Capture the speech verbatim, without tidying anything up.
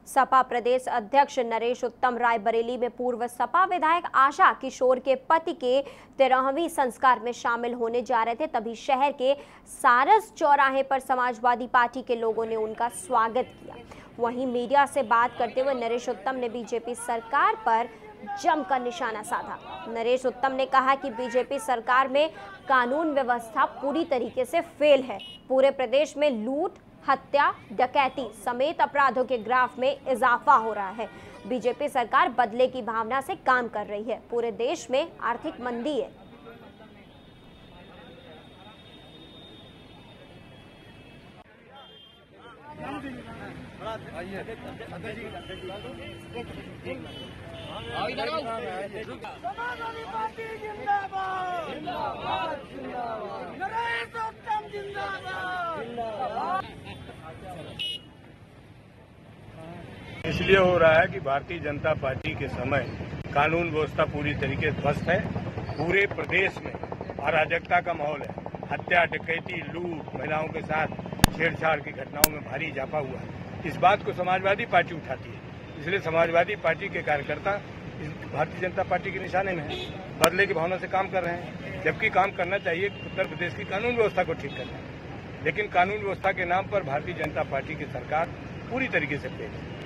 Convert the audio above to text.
सपा प्रदेश अध्यक्ष नरेश उत्तम रायबरेली में पूर्व सपा विधायक आशा किशोर के पति के तेरहवीं संस्कार में शामिल होने जा रहे थे, तभी शहर के सारस चौराहे पर समाजवादी पार्टी के लोगों ने उनका स्वागत किया। वहीं मीडिया से बात करते हुए नरेश उत्तम ने बीजेपी सरकार पर जमकर निशाना साधा। नरेश उत्तम ने कहा कि बीजेपी सरकार में कानून व्यवस्था पूरी तरीके से फेल है। पूरे प्रदेश में लूट, हत्या, डकैती समेत अपराधों के ग्राफ में इजाफा हो रहा है। बीजेपी सरकार बदले की भावना से काम कर रही है। पूरे देश में आर्थिक मंदी है। समाजवादी पार्टी जिंदाबाद, जिंदाबाद, जिंदाबाद। नरेश उत्तम जिंदाबाद। इसलिए हो रहा है कि भारतीय जनता पार्टी के समय कानून व्यवस्था पूरी तरीके से ध्वस्त है। पूरे प्रदेश में अराजकता का माहौल है। हत्या, डकैती, लूट, महिलाओं के साथ छेड़छाड़ की घटनाओं में भारी इजाफा हुआ है। इस बात को समाजवादी पार्टी उठाती है, इसलिए समाजवादी पार्टी के कार्यकर्ता भारतीय जनता पार्टी के निशाने में है। बदले की भावना से काम कर रहे हैं, जबकि काम करना चाहिए उत्तर प्रदेश की कानून व्यवस्था को ठीक करना। लेकिन कानून व्यवस्था के नाम पर भारतीय जनता पार्टी की सरकार पूरी तरीके से फेल है।